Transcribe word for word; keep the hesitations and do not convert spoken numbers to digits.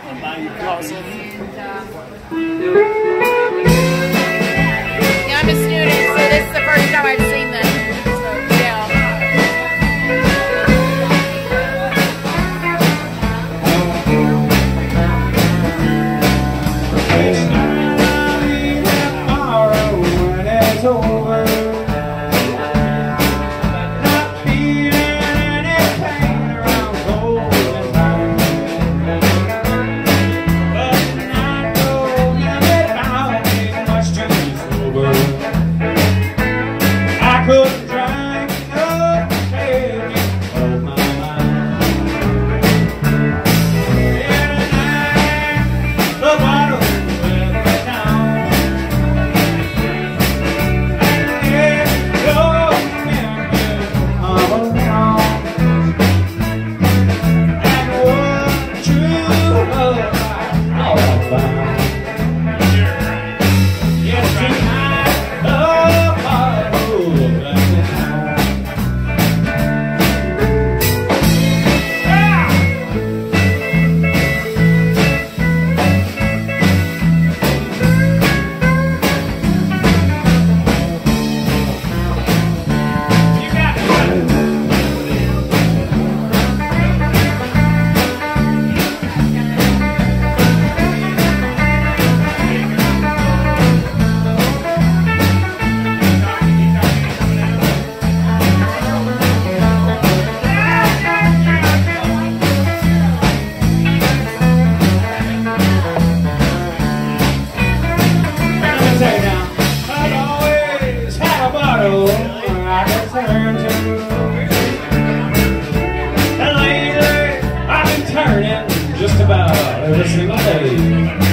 Awesome. Yeah, I'm a student, so this is the first time I've seen them. So, yeah. Tomorrow when it's over, not feeling any pain around golden night. But I know that I'll need much to use over. I couldn't drink enough to take it off my mind. In a night, the bottle let me down. I've always had a bottle I can turn to, and lately I've been turning just about every single day.